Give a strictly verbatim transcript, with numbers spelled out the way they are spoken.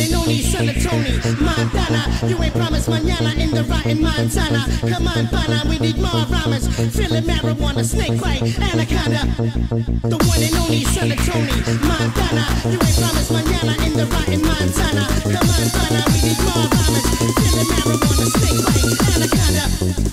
and only son of Tony Montana. You ain't promised mañana in the rotten Montana. Come on, pana, we need more rhymes. Feeling marijuana, snake bite, anaconda. The one and only son of Tony Montana. You ain't promised mañana in the rotten Montana. Come on, pana, we need more rhymes. Feeling marijuana, snake bite, anaconda.